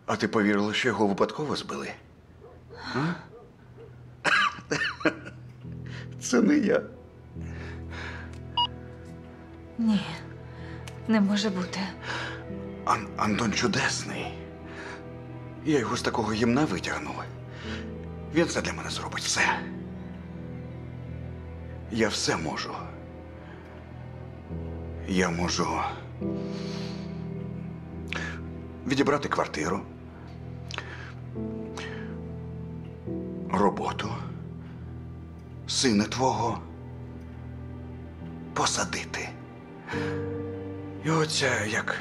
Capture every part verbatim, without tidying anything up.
А ти повірила, що його випадково збили? А? Це не я. Ні, не може бути. Ан Антон чудесний. Я його з такого гімна витягнув. Він все для мене зробить, все. Я все можу. Я можу відібрати квартиру, роботу, сина твого посадити. І оця як...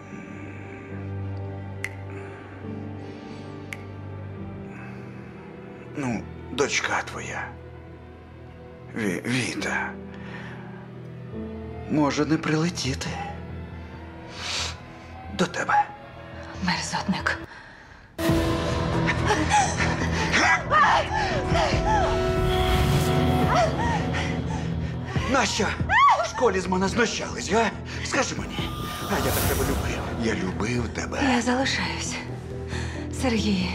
Ну, дочка твоя, Ві Віта, може не прилетіти до тебе. Мерзотник. Нащо в школі з мене знущались, га? Скажи мені. А я так тебе любив. Я любив тебе. Я залишаюсь. Сергій.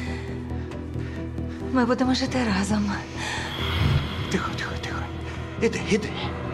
Ми будемо жити разом. Тихо, тихо, тихо. Іди, іди.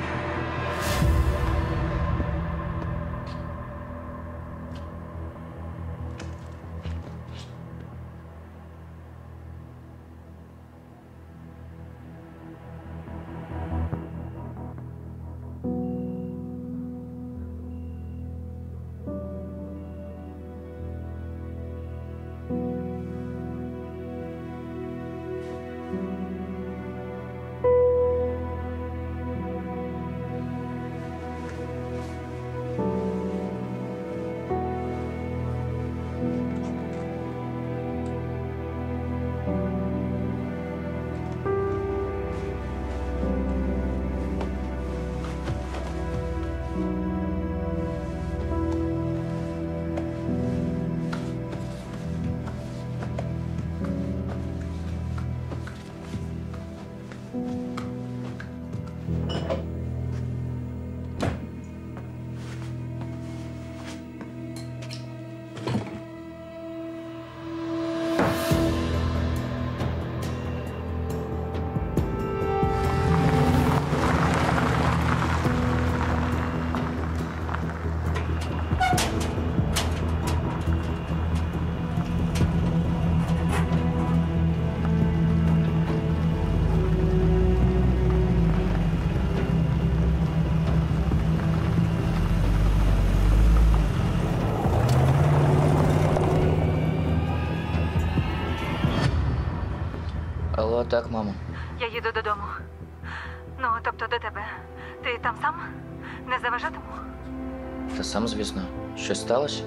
Алло, так, мамо. Я їду додому. Ну, тобто до тебе. Ти там сам? Не заважатиму? Та сам, звісно. Щось сталося?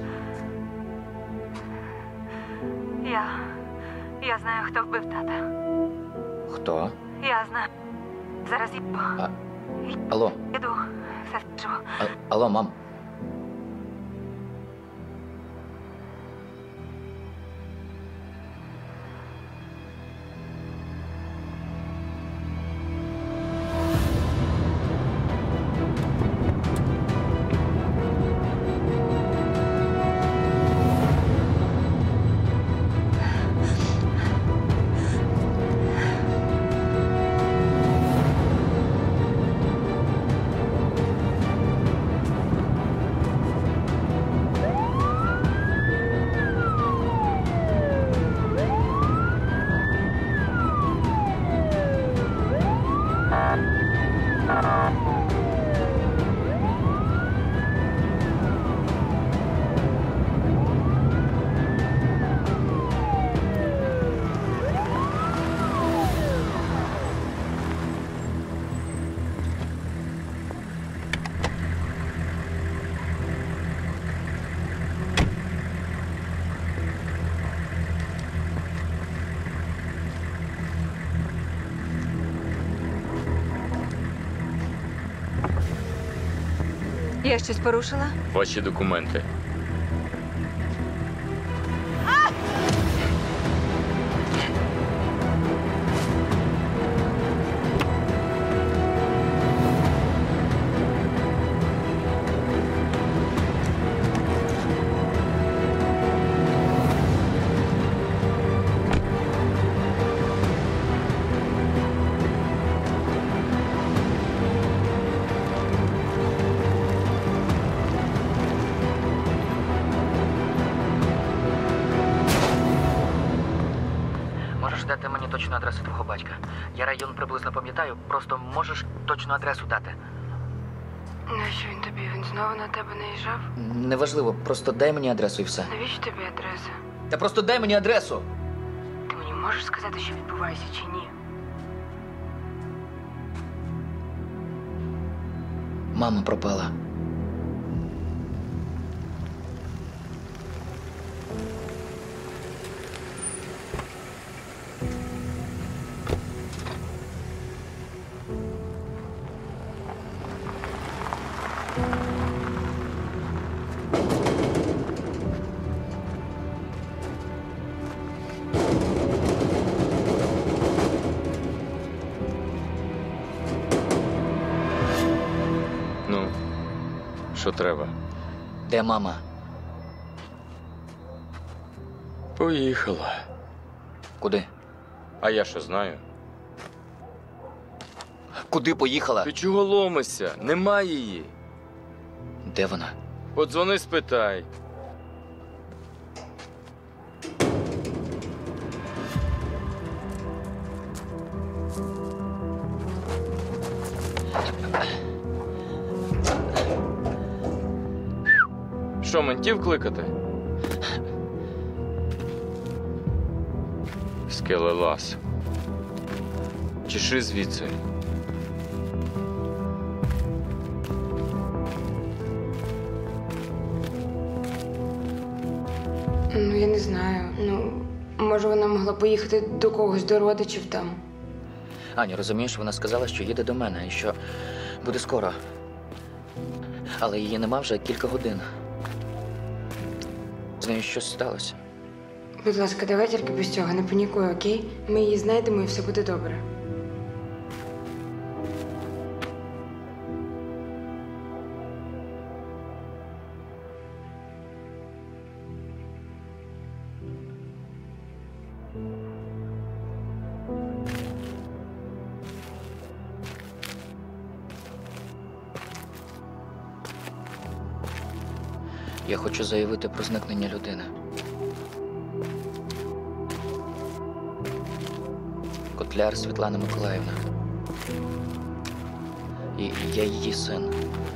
Я... Я знаю, хто вбив тата. Хто? Я знаю. Зараз їду. А... Алло. Іду. Все скажу. А... Алло, мам. Я щось порушила? Ваші документи. можеш дати мені точну адресу твого батька? Я район приблизно пам'ятаю, просто можеш точну адресу дати. Нащо він тобі? Він знову на тебе наїжджав? Неважливо, просто дай мені адресу і все. Навіщо тобі адреса? Та просто дай мені адресу! Ти мені можеш сказати, що відбувається чи ні? Мама пропала. Ну, що треба? Де мама? Поїхала. Куди? А я що знаю? Куди поїхала? Ти чого ломишся? Нема її. Де вона? Подзвони, спитай. Що, ментів кликати? Скелелаз. Чеши звідси. Ну, я не знаю. Ну, може, вона могла поїхати до когось, до родичів там. Аня, розумієш, вона сказала, що їде до мене і що буде скоро. Але її нема вже кілька годин. З нею щось сталося. Будь ласка, давай тільки без цього, не панікуй, окей? Ми її знайдемо і все буде добре. Я хочу заявити про зникнення людини. Котляр Світлана Миколаївна. І я її син.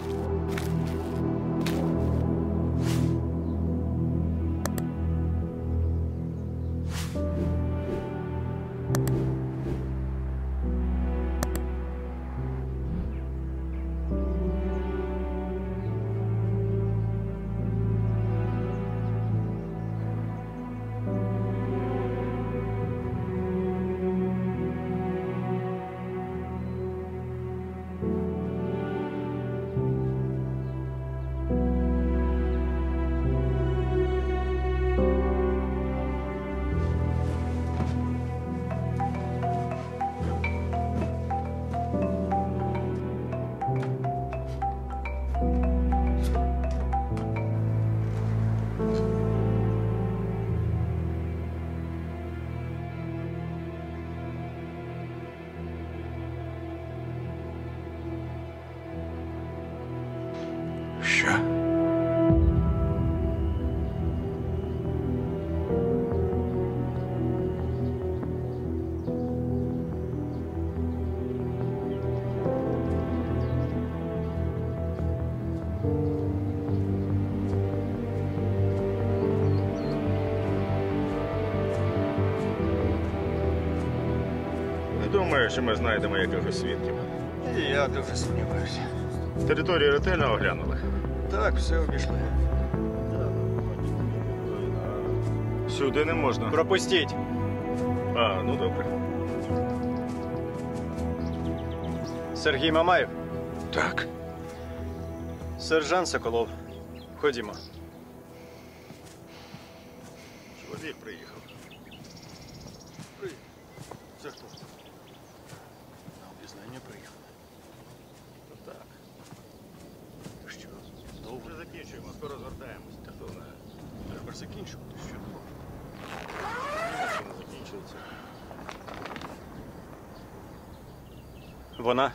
Що? Не думаю, що ми знайдемо якихось свідків. І я дуже сумніваюся. Територію ретельно оглянули. Так, все обійшли. Сюди не можна. Пропустіть. А, ну добре. Сергій Мамаєв, Так. сержант Соколов. Ходімо. Чоловік приїхав. Це хто? На обізнання приїхали. Так. Що? Знову? Вже закінчуємо, скоро звертаємось. Та хто знає. Треба закінчувати. Що? Що не закінчується. Вона?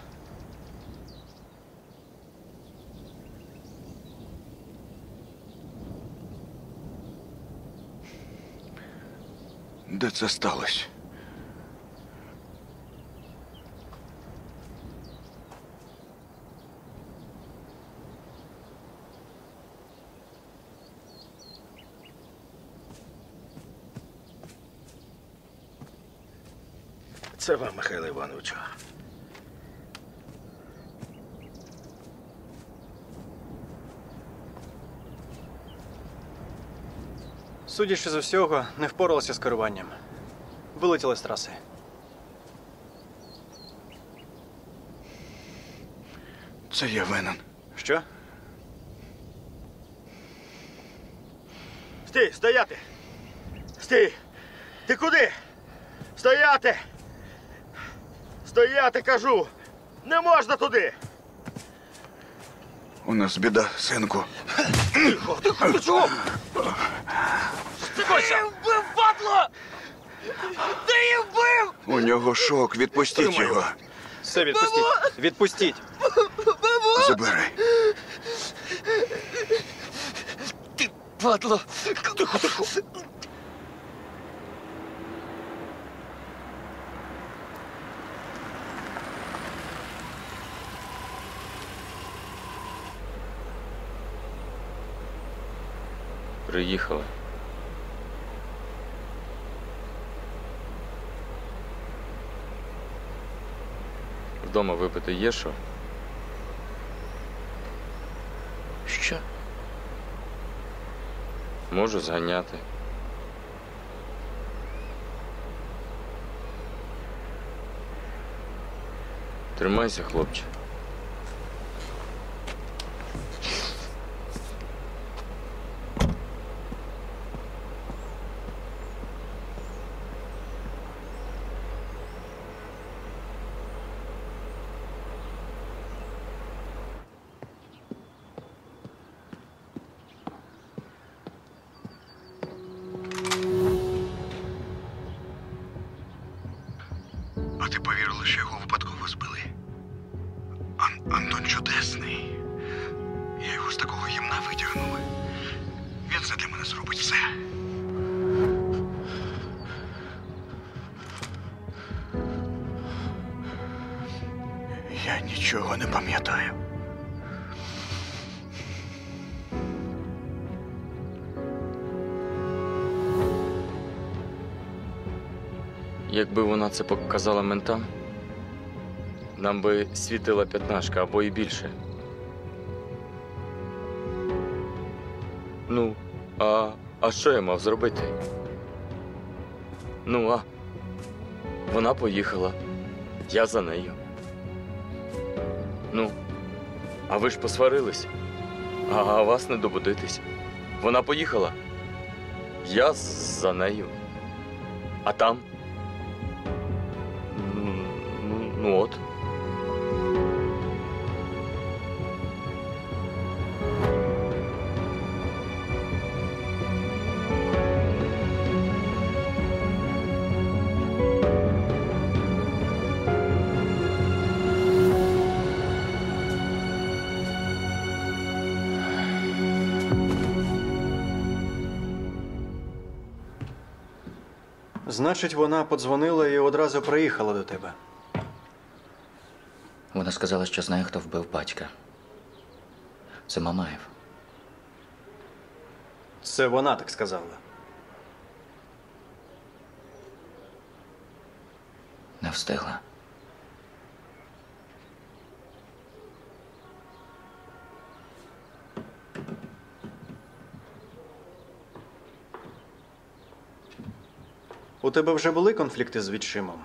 Де це сталося? Це вам, Михайло Івановичу. Судячи з усього, не впоралася з керуванням. Вилетіли з траси. Це я винен. Що? Стій, стояти! Стій! Ти куди? Стояти! Стояти, кажу! Не можна туди! У нас біда, синку. Тихо, тихо, ти чого? Стикайся! Вбив, падло! Ти її вбив! У нього шок, відпустіть Тримай. його. Все, відпустіть. Відпустіть. Забирай. Ти падло! Тихо, тихо! Приїхали. Вдома випити є що? Що? Можу зганяти. Тримайся, хлопче. А ти повірила, що його випадково збили? Ан- Антон чудесний. Я його з такого гімна витягнув. Він це для мене зробить все. Я нічого не пам'ятаю. Якби вона це показала ментам, нам би світила п'ятнашка або і більше. Ну, а, а що я мав зробити? Ну, а вона поїхала. Я за нею. Ну, а ви ж посварились. А вас не добудитись. Вона поїхала. Я з- за нею. А там? Ну, ну от. Значить, вона подзвонила і одразу приїхала до тебе. Вона сказала, що знає, хто вбив батька. Це Мамаєв. Це вона так сказала. Не встигла. У тебе вже були конфлікти з відчимом?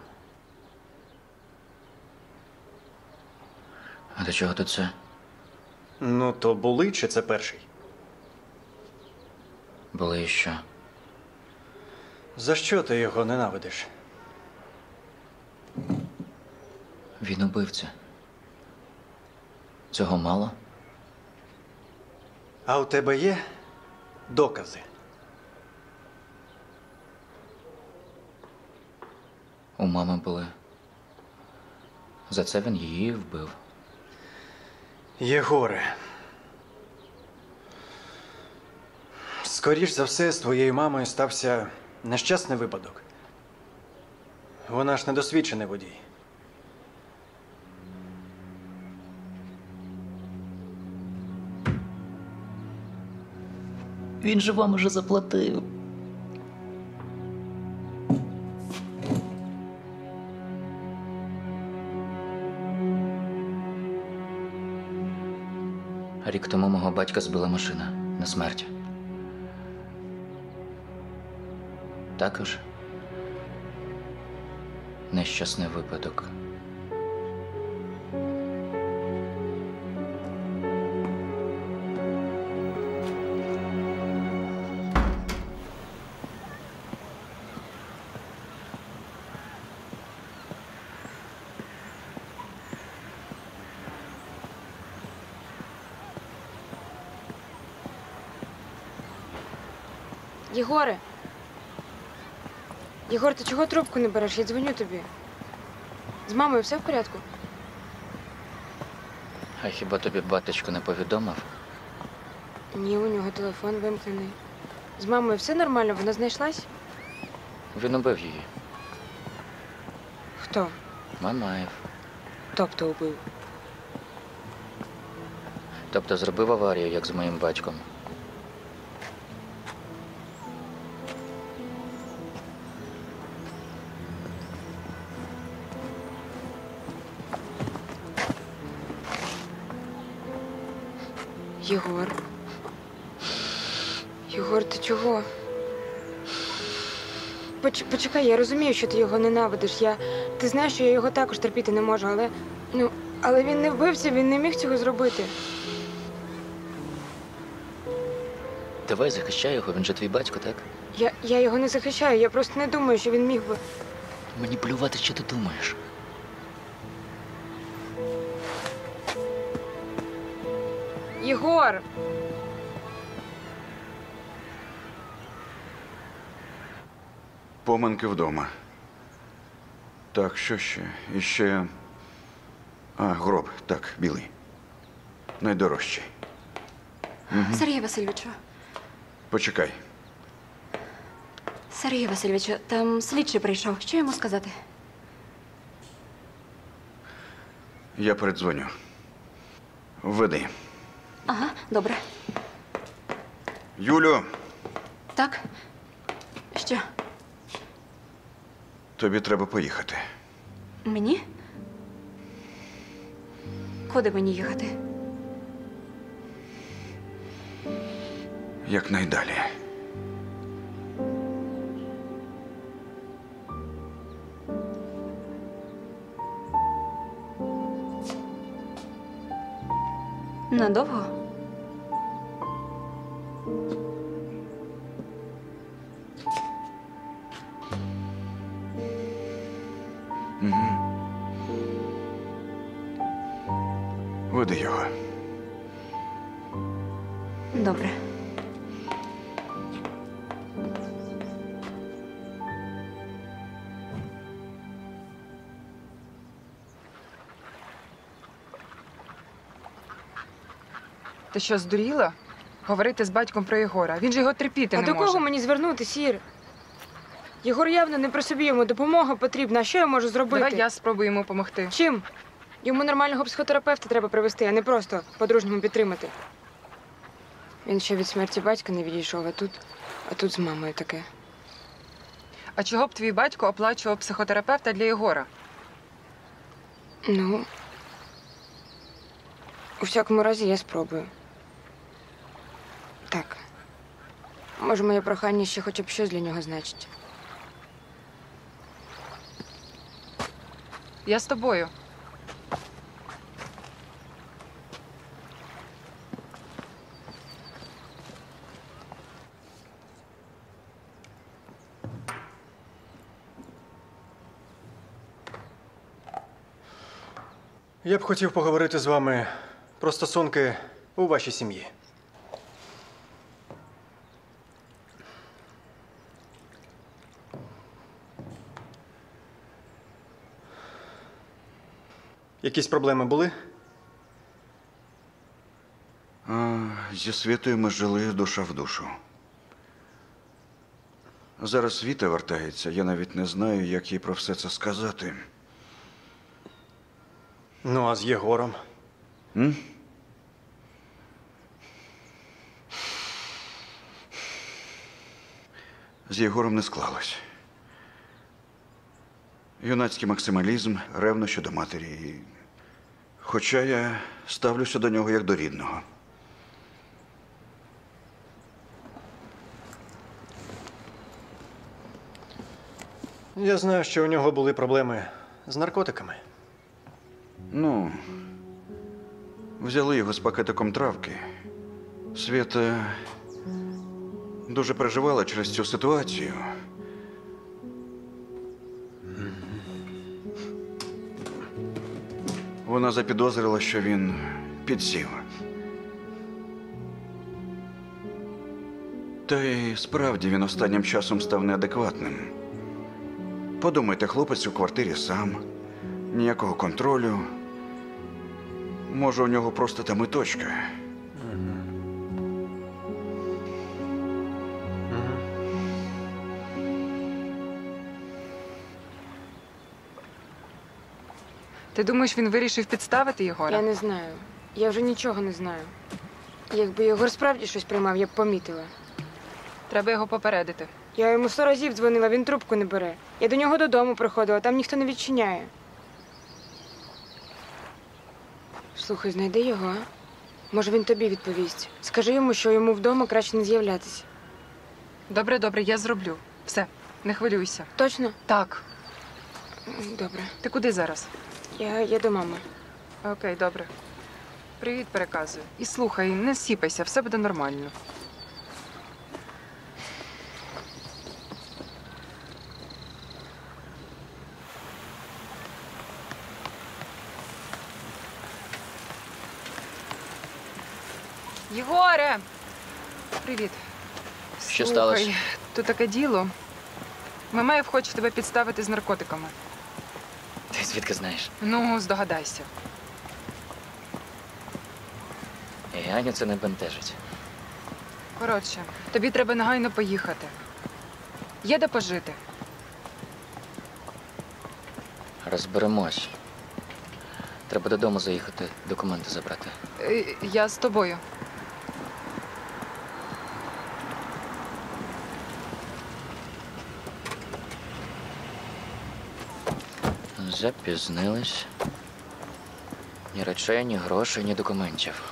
А до чого тут це? Ну, то були чи це перший? Були і що? За що ти його ненавидиш? Він убивця. Цього мало? А у тебе є докази? У мами були. За це він її вбив. Єгоре. Скоріш за все, з твоєю мамою стався нещасний випадок. Вона ж недосвідчений водій. Він же вам уже заплатив. Рік тому мого батька збила машина на смерть. Також нещасний випадок. Єгоре! Єгор, ти чого трубку не береш? Я дзвоню тобі. З мамою все в порядку? А хіба тобі батечко не повідомив? Ні, у нього телефон вимкнений. З мамою все нормально? Вона знайшлась? Він убив її. Хто? Мамаєв. Тобто убив. Тобто зробив аварію, як з моїм батьком. Єгор. Єгор, ти чого? Поч- почекай, я розумію, що ти його ненавидиш. Я... Ти знаєш, що я його також терпіти не можу, але. Ну, але він не вбивця, він не міг цього зробити. Давай захищай його, він же твій батько, так? Я, я його не захищаю, я просто не думаю, що він міг би. Мені плювати, що ти думаєш. Єгор! Поминки вдома. Так, що ще? І ще. А, гроб, так, білий. Найдорожчий. Сергій Васильовичу, Почекай. Сергій Васильовичу, там слідчий прийшов. Що йому сказати? Я передзвоню. Введи. Ага, добре. Юлю, Так? Що? тобі треба поїхати. Мені? Куди мені їхати? Якнайдалі. Надовго? Веди його. Добре. Ти що, здуріла? Говорити з батьком про Єгора. Він же його терпіти А не до може. кого мені звернутися, Ір? Єгор явно не при собі, йому допомога потрібна. А що я можу зробити? Давай я спробую йому допомогти. Чим? Йому нормального психотерапевта треба привезти, а не просто по-дружньому підтримати. Він ще від смерті батька не відійшов, а тут, а тут з мамою таке. А чого б твій батько оплачував психотерапевта для Єгора? Ну, у всякому разі, я спробую. Так. Може, моє прохання ще хоча б щось для нього значить. Я з тобою. Я б хотів поговорити з вами про стосунки у вашій сім'ї. Якісь проблеми були? А, зі Світою ми жили душа в душу. Зараз Світа вертається, я навіть не знаю, як їй про все це сказати. Ну, а з Єгором? М? З Єгором не склалось. Юнацький максималізм, ревно щодо матері. Хоча я ставлюся до нього як до рідного. Я знаю, що у нього були проблеми з наркотиками. Ну, взяли його з пакетиком травки. Свята дуже переживала через цю ситуацію. Вона запідозрила, що він підсів. Та й справді він останнім часом став неадекватним. Подумайте, хлопець у квартирі сам, ніякого контролю. Може, у нього просто там і точка. Ти думаєш, він вирішив підставити Єгора? Я не знаю. Я вже нічого не знаю. Якби Єгор справді щось приймав, я б помітила. Треба його попередити. Я йому сто разів дзвонила, він трубку не бере. Я до нього додому приходила, там ніхто не відчиняє. Слухай, знайди його, а? Може, він тобі відповість. Скажи йому, що йому вдома краще не з'являтися. Добре, добре, я зроблю. Все, не хвилюйся. Точно? Так. Добре. Ти куди зараз? Я, я до мами. Окей, добре. Привіт, переказую. І слухай, не сіпайся, все буде нормально. Єгоре! Привіт. Що Слухай, сталося? тут таке діло. Мамаєв хоче тебе підставити з наркотиками. Ти звідки знаєш? Ну, здогадайся. І Аню це не бентежить. Коротше, тобі треба негайно поїхати. Є де пожити. Розберемось. Треба додому заїхати, документи забрати. Е, Я з тобою. Запізнились. Ні речей, ні грошей, ні документів.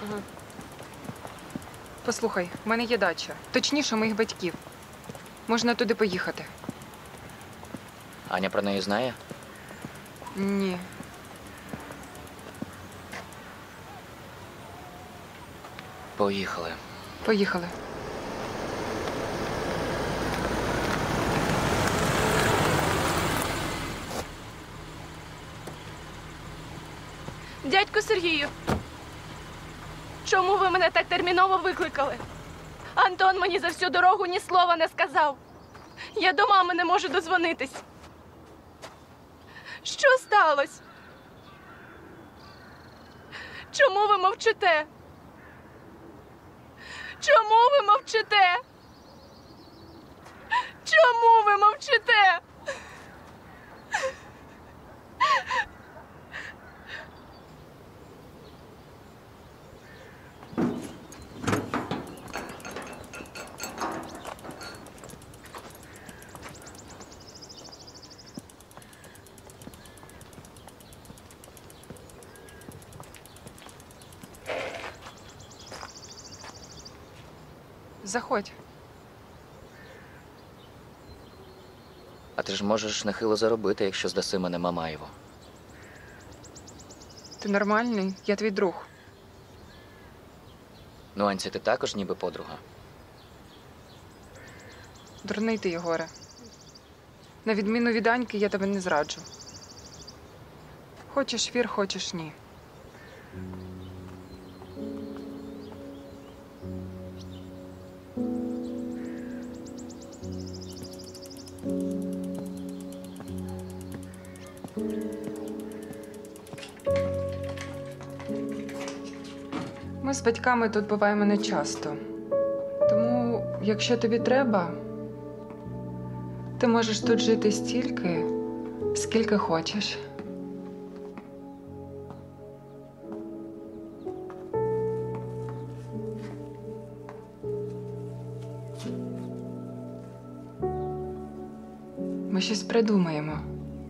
Послухай, в мене є дача. Точніше, моїх батьків. Можна туди поїхати. Аня про неї знає? Ні. Поїхали. Поїхали. Дядьку Сергію, чому ви мене так терміново викликали? Антон мені за всю дорогу ні слова не сказав. Я до мами не можу дозвонитись. Що сталося? Чому ви мовчите? Чому ви мовчите? Чому ви мовчите? Заходь. А ти ж можеш нехило заробити, якщо здаси мене Мамаєву. Ти нормальний? Я твій друг. Ну, Анці, ти також ніби подруга. Дурний ти, Єгоре. На відміну від Аньки, я тебе не зраджу. Хочеш вір, хочеш ні. Ми з батьками тут буваємо не часто. Тому, якщо тобі треба, ти можеш тут жити стільки, скільки хочеш. Ми щось придумаємо.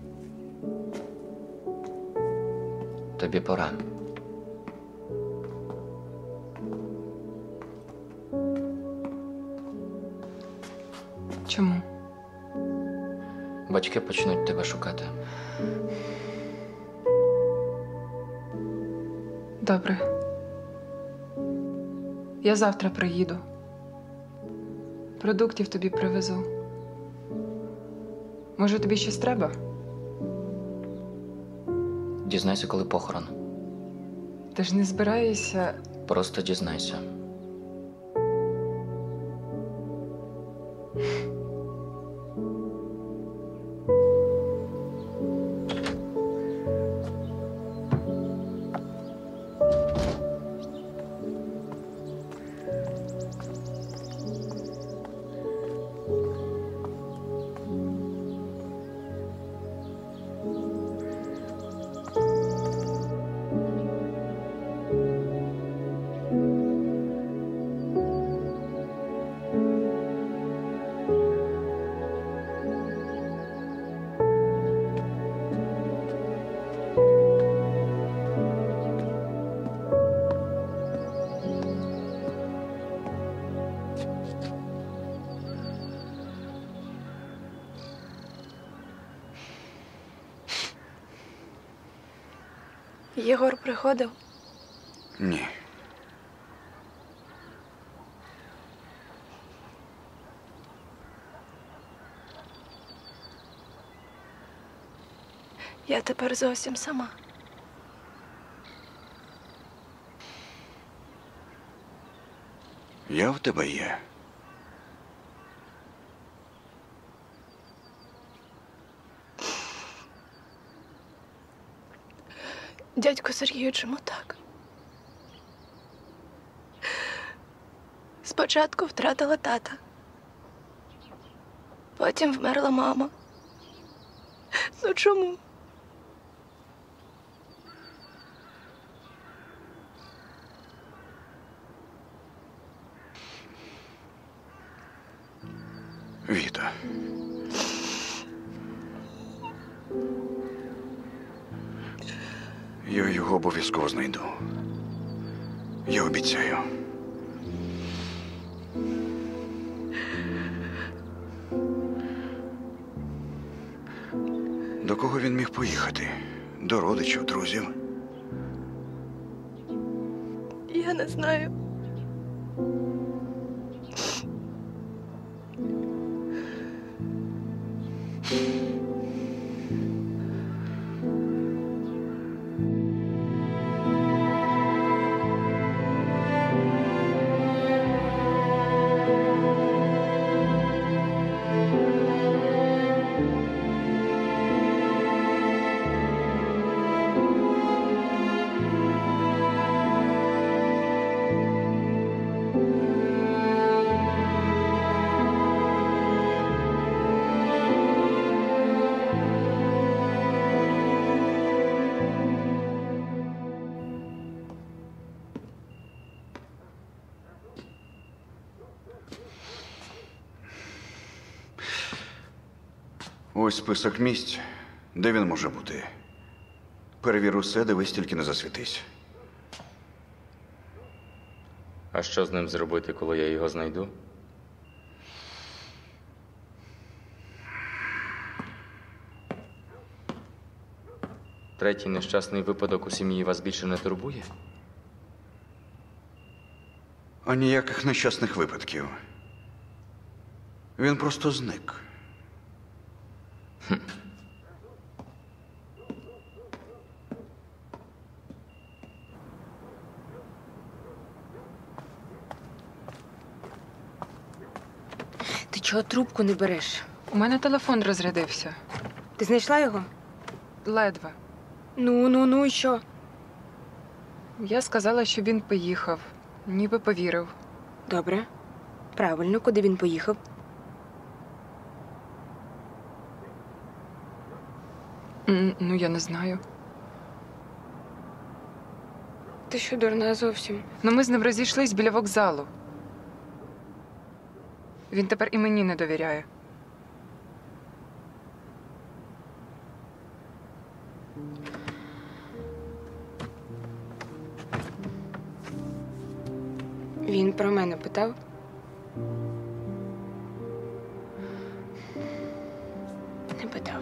Тобі пора. Чому? Батьки почнуть тебе шукати. Добре. Я завтра приїду. Продуктів тобі привезу. Може, тобі щось треба? Дізнайся, коли похорон. Ти ж не збираєшся. Просто дізнайся. Єгор приходив? Ні. Я тепер зовсім сама. Я в тебе є. Дядько Сергію, чому так? Спочатку втратила тата. Потім вмерла мама. Ну чому? Віта. Я його обов'язково знайду. Я обіцяю. До кого він міг поїхати? До родичів, друзів? Я не знаю. Ось список місць, де він може бути. Перевір усе, дивись, тільки не засвітись. А що з ним зробити, коли я його знайду? Третій нещасний випадок у сім'ї вас більше не турбує? А ніяких нещасних випадків. Він просто зник. Ти чого трубку не береш? У мене телефон розрядився. Ти знайшла його? Ледве. Ну, ну, ну і що? Я сказала, що він поїхав. Ніби повірив. Добре. Правильно, куди він поїхав? М, Ну, я не знаю. Ти що, дурна зовсім? Ну, ми з ним розійшлись біля вокзалу. Він тепер і мені не довіряє. Він про мене питав? Не питав. прийняв.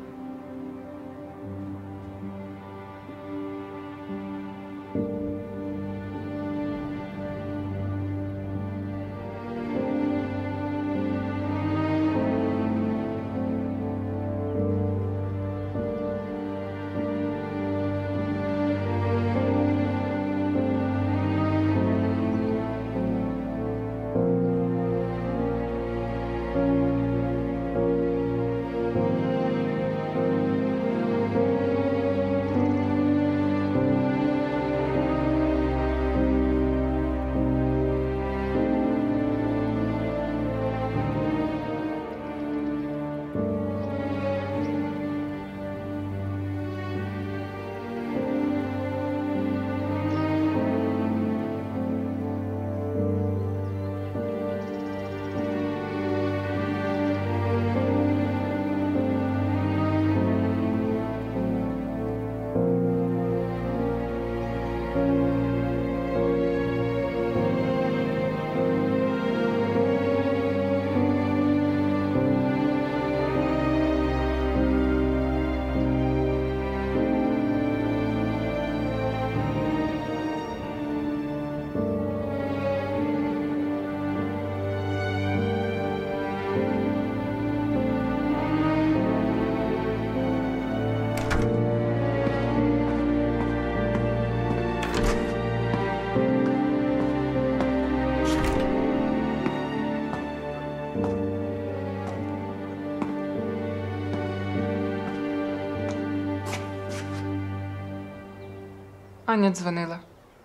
Аня дзвонила.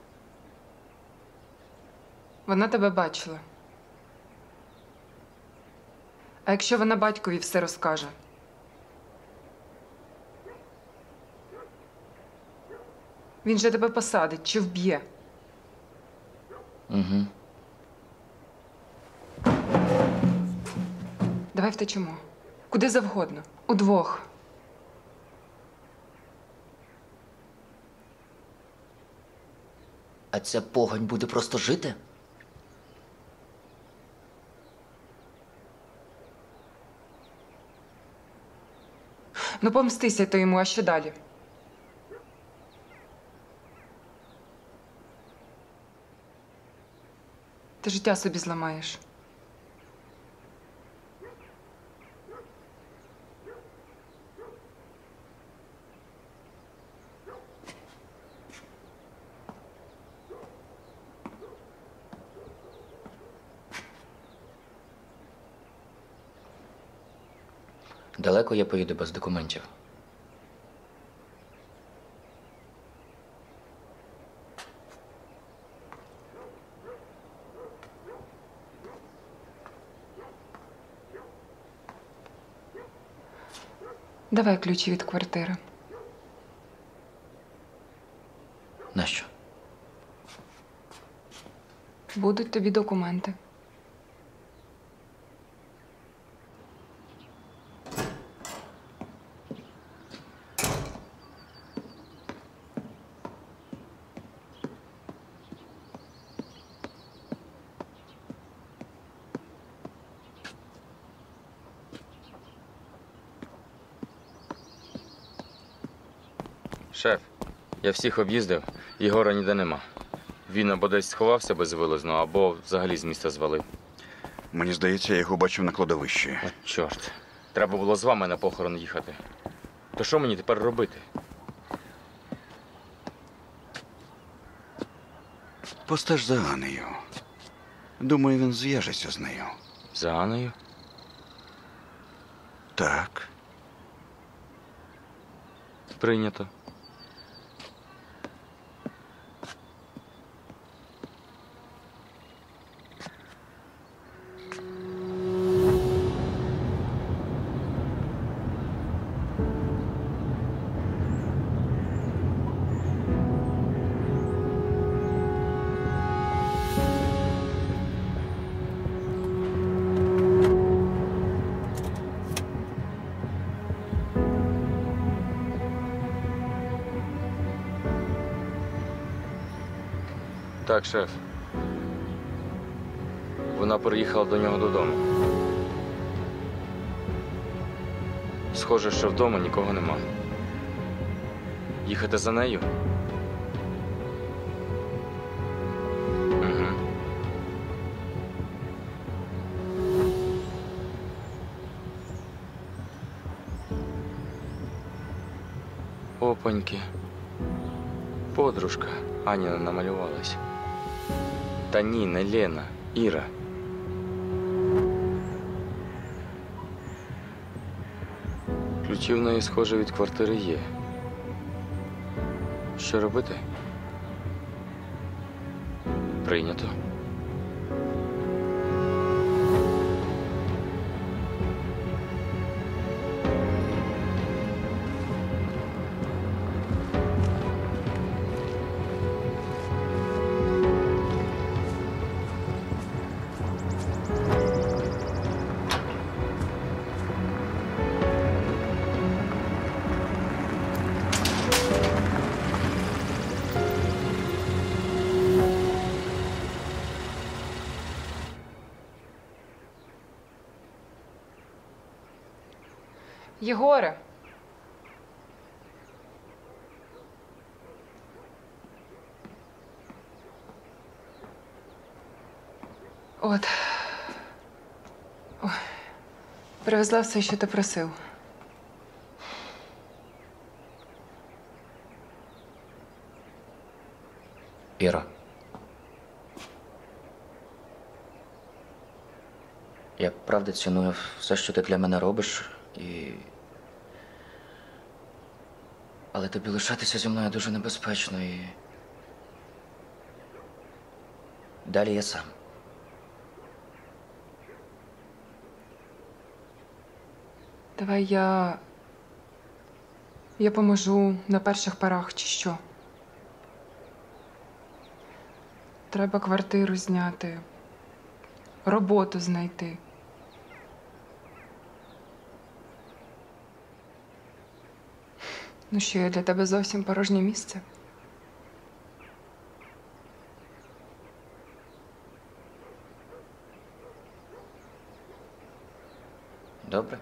Вона тебе бачила. А якщо вона батькові все розкаже? Він же тебе посадить чи вб'є. Угу. Давай втечемо. Куди завгодно. Удвох. А ця погань буде просто жити? Ну, помстися то йому, а що далі? Ти життя собі зламаєш. Далеко я поїду без документів. Давай ключі від квартири. Нащо? Будуть тобі документи. Шеф, я всіх об'їздив, Єгора ніде нема. Він або десь сховався безвилазно, або взагалі з міста звалив. Мені здається, я його бачив на кладовищі. От чорт. Треба було з вами на похорон їхати. То що мені тепер робити? Постеж за Анею. Думаю, він зв'яжеться з нею. За Анею? Так. Прийнято. Так, шеф. Вона приїхала до нього додому. Схоже, що вдома нікого нема. Їхати за нею? Угу. Опаньки. Подружка Аніна намалювалась. Та ні, не Лена, Іра. Ключі в неї, схоже, від квартири є. Що робити? Прийнято. Єгоре. От. Ой. Привезла все, що ти просив. Іра. Я правда ціную все, що ти для мене робиш, і. Але тобі лишатися зі мною дуже небезпечно і. Далі я сам. Давай я. Я поможу на перших порах, чи що? Треба квартиру зняти, роботу знайти. Ну що, я для тебе зовсім порожнє місце? Добре?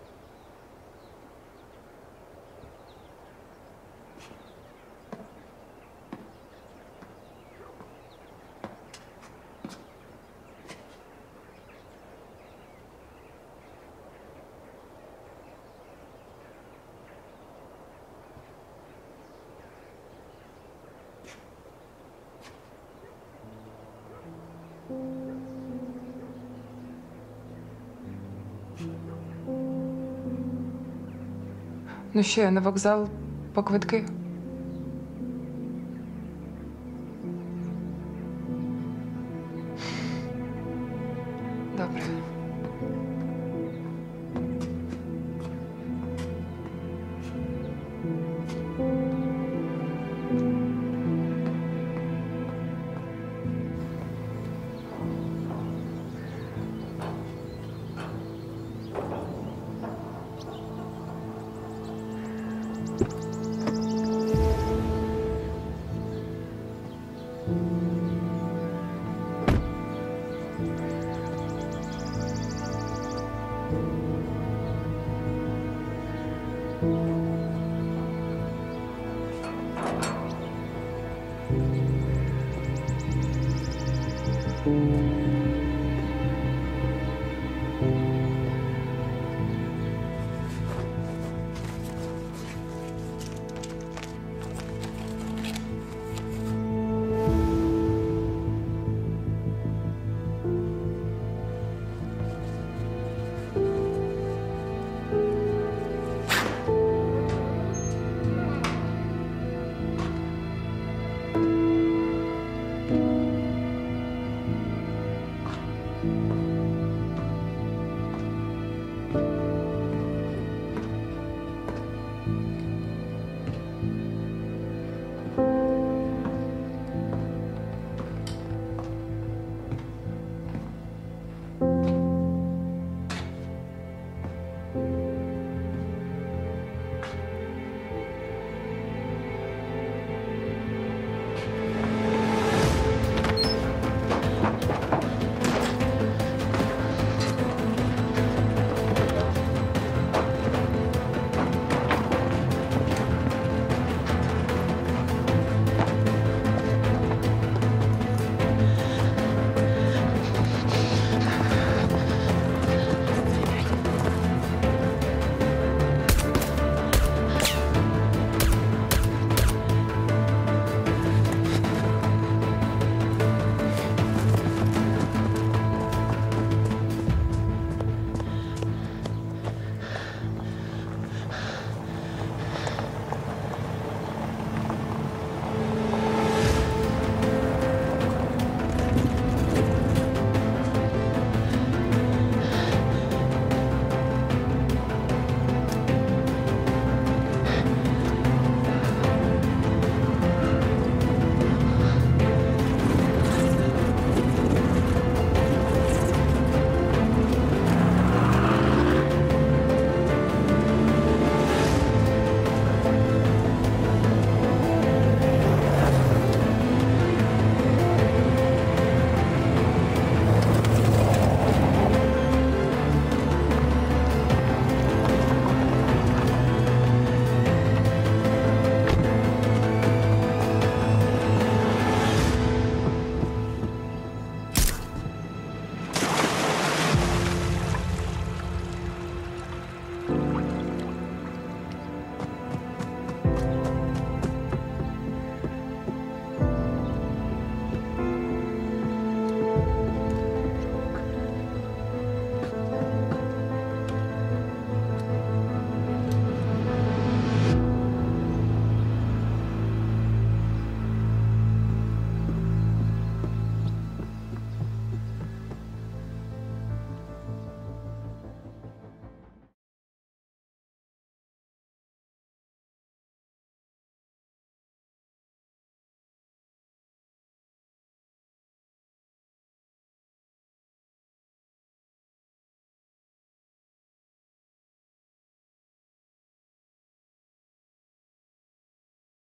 Ну що, я на вокзал по квитки? Добре.